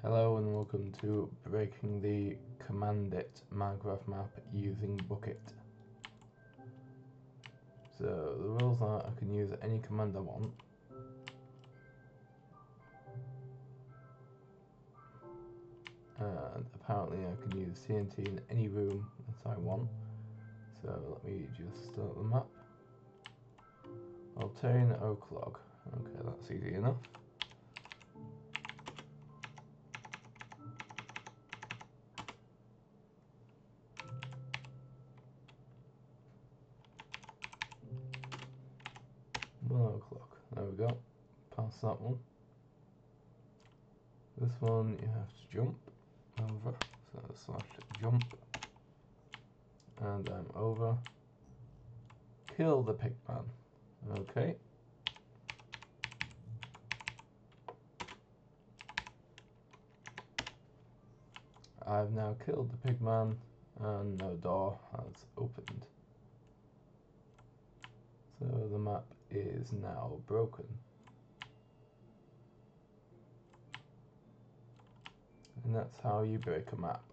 Hello and welcome to breaking the Command It Minecraft map using Bukkit. So the rules are I can use any command I want. And apparently I can use TNT in any room that I want. So let me just start the map. Obtain oak log. Okay, that's easy enough. O'clock. There we go. Pass that one. This one you have to jump over. So / jump. And I'm over. Kill the pigman. Okay. I've now killed the pigman and no door has opened. So the map is now broken. And that's how you break a map.